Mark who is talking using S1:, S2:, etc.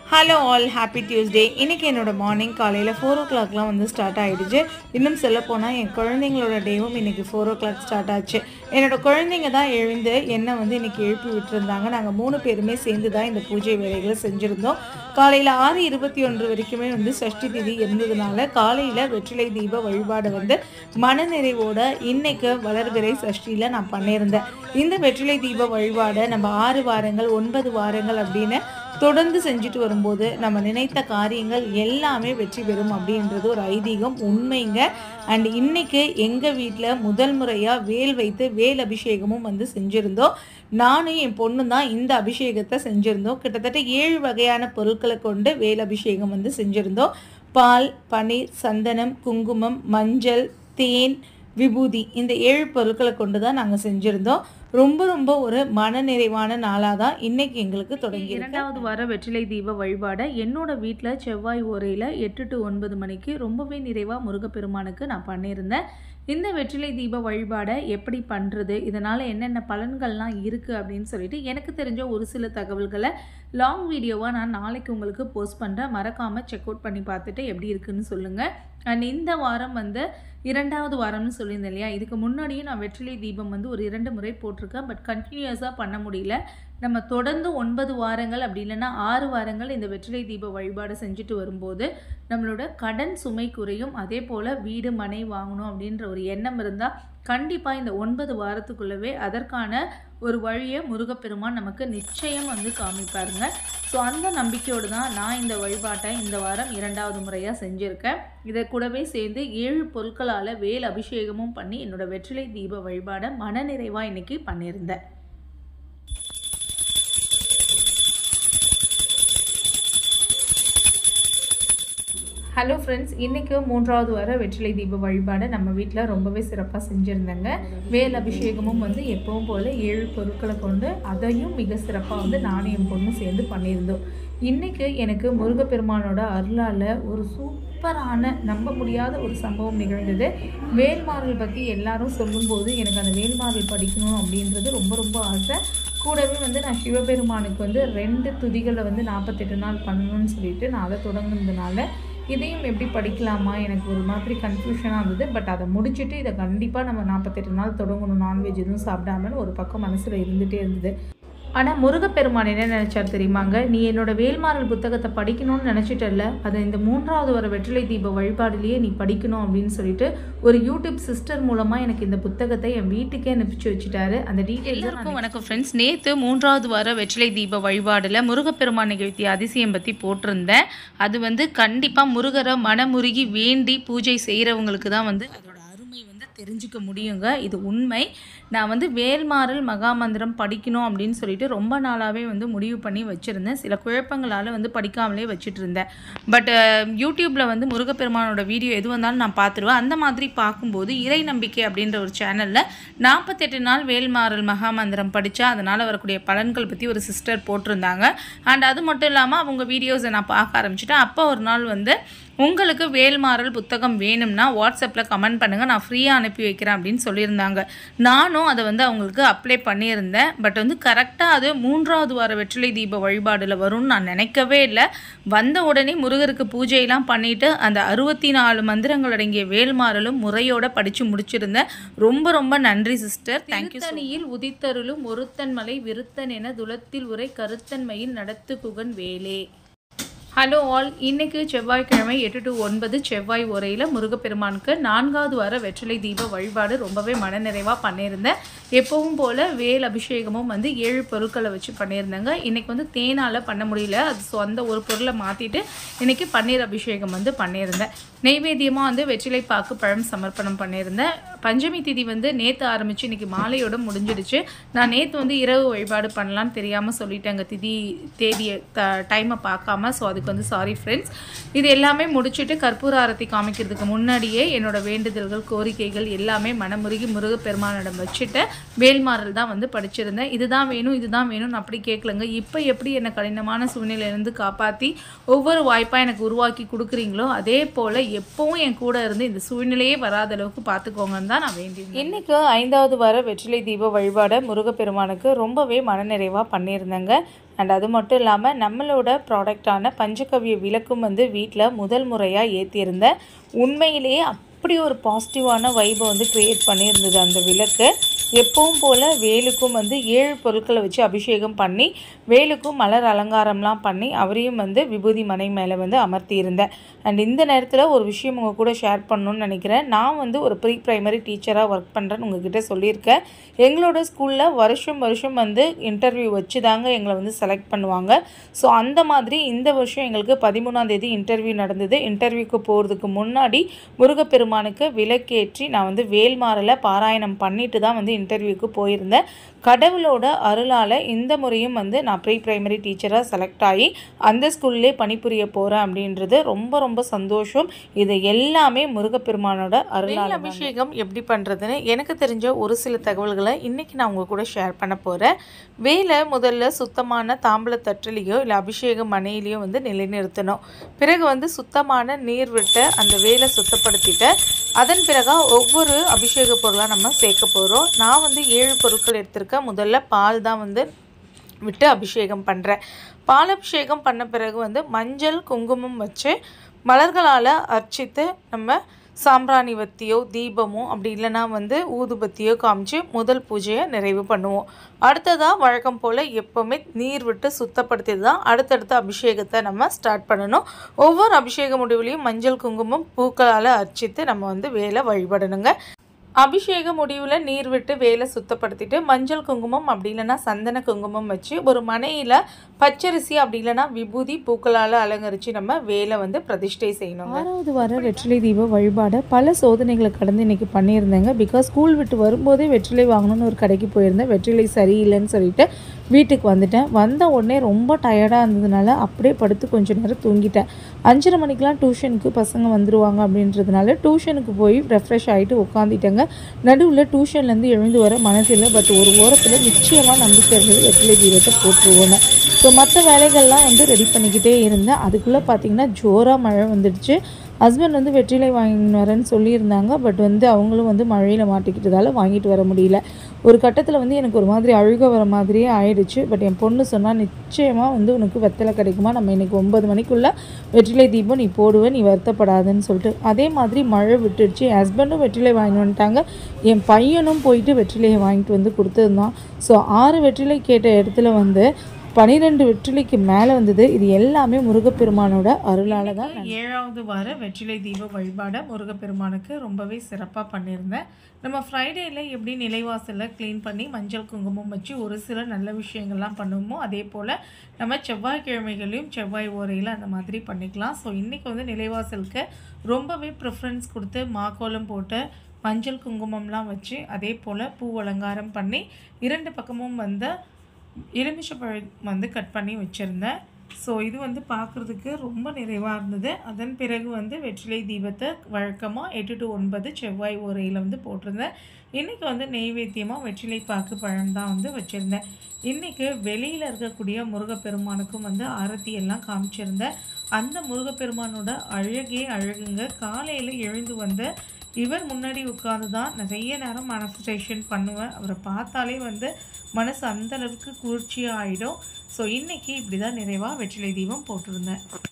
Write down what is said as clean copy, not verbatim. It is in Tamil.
S1: Hello all, happy Tuesday. இன்றைக்கி என்னோடய மார்னிங் காலையில் 4 o'clockலாம் வந்து ஸ்டார்ட் ஆகிடுச்சு. இன்னும் சொல்லப்போனால் என் குழந்தைங்களோட டேவும் இன்றைக்கி 4 o'clock ஸ்டார்ட் ஆச்சு. என்னோடய குழந்தைங்க தான் எழுந்து என்னை வந்து இன்றைக்கி எழுப்பி விட்டுருந்தாங்க. நாங்கள் 3 பேருமே சேர்ந்து தான் இந்த பூஜை வேலைகளை செஞ்சுருந்தோம். காலையில் 6:21 வரைக்குமே வந்து சஷ்டி திதி இருந்ததுனால காலையில் வெற்றிலை தீப வழிபாடு வந்து மனநிறைவோட இன்றைக்கு வளர்பிறை சஷ்டியில் நான் பண்ணியிருந்தேன். இந்த வெற்றிலை தீப வழிபாடை நம்ம 6 வாரங்கள் 9 வாரங்கள் அப்படின்னு தொடர்ந்து செஞ்சுட்டு வரும்போது நம்ம நினைத்த காரியங்கள் எல்லாமே வெற்றி பெறும் அப்படின்றது ஒரு ஐதீகம், உண்மைங்க. அண்ட் இன்னைக்கு எங்கள் வீட்டில் முதல் முறையாக வேல் வைத்து வேல் அபிஷேகமும் வந்து செஞ்சுருந்தோம். நானும் என் பொண்ணு தான் இந்த அபிஷேகத்தை செஞ்சுருந்தோம். கிட்டத்தட்ட 7 வகையான பொருட்களை கொண்டு வேல் அபிஷேகம் வந்து செஞ்சுருந்தோம். பால், பன்னீர், சந்தனம், குங்குமம், மஞ்சள், தேன், விபூதி, இந்த 7 பொருட்களை கொண்டு தான் நாங்கள் செஞ்சுருந்தோம். ரொம்ப ஒரு மனநிறைவான நாளாக தான் இன்றைக்கி எங்களுக்கு தொடங்கி. 2வது வார வெற்றிலை தீப வழிபாடை என்னோடய வீட்டில் செவ்வாய் ஓரையில் 8 to 9 மணிக்கு ரொம்பவே நிறைவாக முருகப்பெருமானுக்கு நான் பண்ணியிருந்தேன். இந்த வெற்றிலை தீப வழிபாடை எப்படி பண்ணுறது, இதனால் என்னென்ன பலன்கள்லாம் இருக்குது அப்படின்னு சொல்லிட்டு எனக்கு தெரிஞ்ச ஒரு சில தகவல்களை லாங் வீடியோவாக நான் நாளைக்கு உங்களுக்கு போஸ்ட் பண்ணுறேன். மறக்காமல் செக் அவுட் பண்ணி பார்த்துட்டு எப்படி இருக்குன்னு சொல்லுங்கள். அண்ட் இந்த வாரம் வந்து 2வது வாரம்னு சொல்லியிருந்தேன் இல்லையா, இதுக்கு முன்னாடியும் நான் வெற்றிலை தீபம் வந்து ஒரு 2 முறை போட்டிருக்கேன். பட் கண்டினியூஸாக பண்ண முடியல. நம்ம தொடர்ந்து 9 வாரங்கள் அப்படி இல்லைன்னா 6 வாரங்கள் இந்த வெற்றிலை தீப வழிபாடு செஞ்சுட்டு வரும்போது நம்மளோட கடன் சுமை குறையும். அதே போல் வீடு மனை வாங்கணும் அப்படின்ற ஒரு எண்ணம் இருந்தால் கண்டிப்பாக இந்த 9 வாரத்துக்குள்ளவே அதற்கான ஒரு வழியை முருகப்பெருமான் நமக்கு நிச்சயம் வந்து காமிப்பாருங்க. ஸோ அந்த நம்பிக்கையோடு தான் நான் இந்த வழிபாட்டை இந்த வாரம் 2வது முறையாக செஞ்சுருக்கேன். இதை கூடவே சேர்ந்து 7 பொருட்களால் வேல் அபிஷேகமும் பண்ணி என்னோடய வெற்றிலை தீப வழிபாடை மனநிறைவாக இன்றைக்கி பண்ணியிருந்தேன். ஹலோ ஃப்ரெண்ட்ஸ், இன்றைக்கி 3வது வார வெற்றிலை தீப வழிபாடை நம்ம வீட்டில் ரொம்பவே சிறப்பாக செஞ்சுருந்தேங்க. வேல் அபிஷேகமும் வந்து எப்பவும் போல் 7 பொருட்களை கொண்டு அதையும் மிக சிறப்பாக வந்து நானும் என் பொண்ணு சேர்ந்து பண்ணியிருந்தோம். இன்றைக்கி எனக்கு முருகப்பெருமானோட அருளால் ஒரு சூப்பரான நம்ப முடியாத ஒரு சம்பவம் நிகழ்ந்தது. வேல்மாறல் பற்றி எல்லாரும் சொல்லும்போது எனக்கு அந்த வேல்மாறல் படிக்கணும் அப்படின்றது ரொம்ப ஆசை. கூடவே வந்து நான் சிவபெருமானுக்கு வந்து 2 துதிகளை வந்து 48 நாள் பண்ணணும்னு சொல்லிட்டு நான் அதை தொடங்குனதுனால இதையும் எப்படி படிக்கலாமா எனக்கு ஒரு மாதிரி கன்ஃபியூஷனாக இருந்தது. பட் அதை முடிச்சுட்டு இதை கண்டிப்பாக நம்ம 48 நாள் தொடங்கணும், நான்வெஜ் எதுவும் சாப்பிடாமன்னு ஒரு பக்கம் மனசில் இருந்துகிட்டே இருந்தது. ஆனால் முருகப்பெருமான் என்ன நினச்சார் தெரியுமாங்க, நீ என்னோட வேல்மாறல் புத்தகத்தை படிக்கணும்னு நினச்சிட்டல்ல, அதை இந்த 3வது வர வெற்றிலை தீப வழிபாடுலேயே நீ படிக்கணும் அப்படின்னு சொல்லிட்டு ஒரு யூடியூப் சிஸ்டர் மூலமாக எனக்கு இந்த புத்தகத்தை என் வீட்டுக்கே அனுப்பிச்சு வச்சுட்டாரு. அந்த டீட்டெயில்ஸும் வணக்கம் ஃப்ரெண்ட்ஸ். நேற்று 3வது வார வெற்றிலை தீப வழிபாடில் முருகப்பெருமான் நிகழ்த்திய அதிசயம் பற்றி போட்டிருந்தேன். அது வந்து கண்டிப்பாக முருகரை மனமுருகி வேண்டி பூஜை செய்கிறவங்களுக்கு தான் வந்து அதோட அருமை வந்து தெரிஞ்சுக்க முடியுங்க. இது உண்மை. நான் வந்து வேல்மாறல் மகாமந்திரம் படிக்கணும் அப்படின்னு சொல்லிட்டு ரொம்ப நாளாகவே வந்து முடிவு பண்ணி வச்சுருந்தேன். சில குழப்பங்களால் வந்து படிக்காமலே வச்சுட்டு இருந்தேன். பட் யூடியூப்பில் வந்து முருகப்பெருமானோட வீடியோ எது வந்தாலும் நான் பார்த்துருவேன். அந்த மாதிரி பார்க்கும்போது இறை நம்பிக்கை அப்படின்ற ஒரு சேனலில் 48 நாள் வேல்மாறல் மகாமந்திரம் படித்தா அதனால் வரக்கூடிய பலன்கள் பற்றி ஒரு சிஸ்டர் போட்டிருந்தாங்க. அண்ட் அது மட்டும் இல்லாமல் அவங்க வீடியோஸை நான் பார்க்க ஆரம்பிச்சிட்டேன். அப்போ ஒரு நாள் வந்து உங்களுக்கு வேல்மாறல் புத்தகம் வேணும்னா வாட்ஸ்அப்பில் கமெண்ட் பண்ணுங்கள், நான் ஃப்ரீயாக அனுப்பி வைக்கிறேன் அப்படின்னு சொல்லியிருந்தாங்க. நானும் அதை வந்து அவங்களுக்கு அப்ளை பண்ணியிருந்தேன். பட் வந்து கரெக்டாக அது 3வது வார வெற்றிலை தீப வழிபாடில் வரும்னு நான் நினைக்கவே இல்லை. வந்த உடனே முருகருக்கு பூஜையெல்லாம் பண்ணிவிட்டு அந்த 64 மந்திரங்கள் அடங்கிய வேல்மாறலும் முறையோடு படித்து முடிச்சிருந்தேன். ரொம்ப நன்றி சிஸ்டர், தேங்க்யூ. தனியில் உதித்தருளும் ஒருத்தன் மலை விருத்தன் என துலத்தில் உரை கருத்தன்மையில் நடத்து குகன் வேலே. ஹலோ ஆல், இன்றைக்கி செவ்வாய்க்கிழமை 8 to 9 செவ்வாய் உரையில் முருகப்பெருமானுக்கு 4வது வார வெற்றிலை தீப வழிபாடு ரொம்பவே மனநிறைவாக பண்ணியிருந்தேன். எப்பவும் போல் வேல் அபிஷேகமும் வந்து 7 பொருட்களை வச்சு பண்ணியிருந்தேங்க. இன்றைக்கி வந்து தேனால் பண்ண முடியல, அது ஸோ அந்த ஒரு பொருளை மாற்றிட்டு இன்றைக்கி பன்னீர் அபிஷேகம் வந்து பண்ணியிருந்தேன். நெய்வேத்தியமாக வந்து வெற்றிலை பாக்கு பழம் சமர்ப்பணம் பண்ணியிருந்தேன். பஞ்சமி திதி வந்து நேற்று ஆரம்பித்து இன்றைக்கி மாலையோடு முடிஞ்சிடுச்சு. நான் நேற்று வந்து இரவு வழிபாடு பண்ணலான்னு தெரியாமல் சொல்லிட்டேங்க, தேதியை டைமை பார்க்காம. ஸோ அதுக்கு வந்து சாரி ஃப்ரெண்ட்ஸ். இது எல்லாமே முடிச்சுட்டு கற்பூர ஆரத்தி காமிக்கிறதுக்கு முன்னாடியே என்னோட வேண்டுதல்கள் கோரிக்கைகள் எல்லாமே மனமுருகி முருகப்பெருமானிடம் வச்சுட்டு வேல்மாறல் தான் வந்து படிச்சிருந்தேன். இதுதான் வேணும் அப்படி கேட்கலங்க. இப்போ எப்படி என்னை கடினமான சூழ்நிலையிலேருந்து காப்பாற்றி ஒவ்வொரு வாய்ப்பாக எனக்கு உருவாக்கி கொடுக்குறீங்களோ அதே போல் எப்பவும் என் கூட இருந்து இந்த சூழ்நிலையே வராத அளவுக்கு பார்த்துக்கோங்கன்னு தான் நான் வேண்டியிருந்தேன். இன்றைக்கி 5வது வார வெற்றிலை தீப வழிபாடை முருகப்பெருமானுக்கு ரொம்பவே மனநிறைவாக பண்ணியிருந்தேங்க. அண்ட் அது மட்டும் இல்லாமல் நம்மளோட ப்ராடக்டான பஞ்சகவ்ய விளக்கும் வந்து வீட்டில் முதல் முறையாக ஏற்றியிருந்தேன். உண்மையிலேயே அப்படி ஒரு பாசிட்டிவான வைபை வந்து க்ரியேட் பண்ணியிருந்தது அந்த விளக்கு. எப்பவும் போல் வேலுக்கும் வந்து 7 பொருட்களை வச்சு அபிஷேகம் பண்ணி வேலுக்கும் மலர் அலங்காரம்லாம் பண்ணி அவரையும் வந்து விபூதி மனை மேலே வந்து அமர்த்தியிருந்தேன். அண்ட் இந்த நேரத்தில் ஒரு விஷயம் உங்கள் கூட ஷேர் பண்ணணும்னு நினைக்கிறேன். நான் வந்து ஒரு ப்ரீ ப்ரைமரி டீச்சராக ஒர்க் பண்ணுறேன்னு உங்ககிட்ட சொல்லியிருக்கேன். எங்களோட ஸ்கூலில் வருஷம் வந்து இன்டர்வியூ வச்சு தாங்க எங்களை வந்து செலக்ட் பண்ணுவாங்க. ஸோ அந்த மாதிரி இந்த வருஷம் எங்களுக்கு 13ஆம் தேதி இன்டர்வியூ நடந்தது. இன்டர்வியூக்கு போகிறதுக்கு முன்னாடி முருகப்பெருமானுக்கு விளக்கேற்றி நான் வந்து வேல்மாறலை பாராயணம் பண்ணிட்டு தான் வந்து இன்டர்வியூக்கு போயிருந்தேன். கடவுளோட அருளால் இந்த முறையும் வந்து நான் ப்ரீ ப்ரைமரி டீச்சராக செலக்ட் ஆகி அந்த ஸ்கூல்லே பணிபுரிய போகிறேன் அப்படின்றது ரொம்ப சந்தோஷம். இது எல்லாமே முருகப்பெருமானோட அருளால். அபிஷேகம் எப்படி பண்ணுறதுன்னு எனக்கு தெரிஞ்ச ஒரு சில தகவல்களை இன்றைக்கி நான் உங்கள் கூட ஷேர் பண்ண போகிறேன். வேலை முதல்ல சுத்தமான தாம்பல தட்டிலையோ இல்லை அபிஷேக மனையிலையோ வந்து நிலைநிறுத்தணும். பிறகு வந்து சுத்தமான நீர் விட்டு அந்த வேலை சுத்தப்படுத்திட்டு அதன் பிறகு ஒவ்வொரு அபிஷேக பொருளாக நம்ம சேர்க்க போகிறோம். நான் வந்து 7 பொருட்கள் எடுத்திருக்கேன். முதல்ல பால் தான் வந்து விட்டு அபிஷேகம் பண்ணுறேன். பால் அபிஷேகம் பண்ண பிறகு வந்து மஞ்சள் குங்குமம் வச்சு மலர்களால் அர்ச்சித்து நம்ம சாம்பிராணி வத்தியோ தீபமோ அப்படி இல்லைனா வந்து ஊதுபத்தியோ காமிச்சு முதல் பூஜையை நிறைவு பண்ணுவோம். அடுத்ததாக வழக்கம் போல் எப்போவுமே நீர் விட்டு சுத்தப்படுத்தி தான் அடுத்தடுத்த அபிஷேகத்தை நம்ம ஸ்டார்ட் பண்ணணும். ஒவ்வொரு அபிஷேக முடிவுலையும் மஞ்சள் குங்குமம் பூக்களால் அர்ச்சித்து நம்ம வந்து வேலை வழிபடணுங்க. அபிஷேக முடிவில் நீர் விட்டு வேலை சுத்தப்படுத்திட்டு மஞ்சள் குங்குமம் அப்படி இல்லைனா சந்தன குங்குமம் வச்சு ஒரு மனையில் பச்சரிசி அப்படி இல்லைனா விபூதி பூக்களால் அலங்கரித்து நம்ம வேலை வந்து பிரதிஷ்டை செய்யணும். 6வது வார வெற்றிலை தீப வழிபாடை பல சோதனைகளை கடந்து இன்றைக்கி பண்ணியிருந்தேங்க. பிகாஸ் ஸ்கூல் விட்டு வரும்போதே வெற்றிலை வாங்கணும்னு ஒரு கடைக்கு போயிருந்தேன். வெற்றிலை சரியில்லைன்னு சொல்லிட்டு வீட்டுக்கு வந்துட்டேன். வந்த உடனே ரொம்ப டயர்டாக இருந்ததுனால அப்படியே படுத்து கொஞ்சம் நேரம் தூங்கிட்டேன். 5:30 மணிக்கெலாம் டியூஷனுக்கு பசங்க வந்துடுவாங்க அப்படின்றதுனால டியூஷனுக்கு போய் ரெஃப்ரெஷ் ஆகிட்டு உட்காந்துட்டேங்க. நடுவில் டியூஷன்லேருந்து எழுந்து வர மனசில் பட் ஒரு ஓரத்தில் நிச்சயமாக நம்பிக்கை இருந்தது வெற்றிலை தீபத்தை போட்டுருவோன்னு. ஸோ மற்ற வேலைகள்லாம் வந்து ரெடி பண்ணிக்கிட்டே இருந்தேன். அதுக்குள்ளே பார்த்திங்கன்னா ஜோராக மழை வந்துடுச்சு. ஹஸ்பண்ட் வந்து வெற்றிலை வாங்கின்னு வரேன்னு சொல்லியிருந்தாங்க. பட் வந்து அவங்களும் வந்து மழையில் மாட்டிக்கிட்டதால் வாங்கிட்டு வர முடியல. ஒரு கட்டத்தில் வந்து எனக்கு ஒரு மாதிரி அழுக வர மாதிரியே ஆயிடுச்சு. பட் என் பொண்ணு சொன்னால் நிச்சயமாக வந்து உனக்கு வெத்தலை கிடைக்குமா, நம்ம இன்றைக்கி 9 மணிக்குள்ளே வெற்றிலை தீபம் நீ போடுவேன், நீ வருத்தப்படாதுன்னு சொல்லிட்டு. அதே மாதிரி மழை விட்டுடுச்சு. என் ஹஸ்பண்டும் வெற்றிலை வாங்கிட்டு வந்துட்டாங்க. என் பையனும் போயிட்டு வெற்றிலையை வாங்கிட்டு வந்து கொடுத்துருந்தான். ஸோ 6 வெற்றிலை கேட்ட இடத்துல வந்து 12 வெற்றிலைக்கு மேலே வந்தது. இது எல்லாமே முருகப்பெருமானோட அருளால் தான். 7வது வார வெற்றிலை தீப வழிபாடை முருகப்பெருமானுக்கு ரொம்பவே சிறப்பாக பண்ணியிருந்தேன். நம்ம ஃப்ரைடேயில் எப்படி நிலைவாசலில் க்ளீன் பண்ணி மஞ்சள் குங்குமம் வச்சு ஒரு சில நல்ல விஷயங்கள்லாம் பண்ணுவோமோ அதே போல் நம்ம செவ்வாய்க்கிழமைகளையும் செவ்வாய் ஓரையில் அந்த மாதிரி பண்ணிக்கலாம். ஸோ இன்றைக்கி வந்து நிலைவாசலுக்கு ரொம்பவே ப்ரிஃபரன்ஸ் கொடுத்து மாக்கோலம் போட்டு மஞ்சள் குங்குமம்லாம் வச்சு அதே போல் பூ அலங்காரம் பண்ணி 2 பக்கமும் வந்து எலுமிச்சைப்பழம் வந்து கட் பண்ணி வச்சுருந்தேன். ஸோ இது வந்து பார்க்குறதுக்கு ரொம்ப நிறைவாக இருந்தது. அதன் பிறகு வந்து வெற்றிலை தீபத்தை வழக்கமாக 8 to 9 செவ்வாய் ஓரையில் வந்து போட்டிருந்தேன். இன்றைக்கி வந்து நெய்வேத்தியமாக வெற்றிலை பாக்கு பழம் தான் வந்து வச்சுருந்தேன். இன்றைக்கி வெளியில் இருக்கக்கூடிய முருகப்பெருமானுக்கும் வந்து ஆரத்தி எல்லாம் காமிச்சிருந்தேன். அந்த முருகப்பெருமானோட அழகே அழகுங்க. காலையில் எழுந்து வந்து இவர் முன்னாடி உட்காந்து தான் நிறைய நேரம் மேனிஃபெஸ்டேஷன் பண்ணுவேன். அவரை பார்த்தாலே வந்து மனசு அந்தளவுக்கு குளிர்ச்சியாக ஆகிடும். ஸோ இன்றைக்கி இப்படி தான் நிறைவாக வெற்றிலை தீபம் போட்டிருந்தேன்.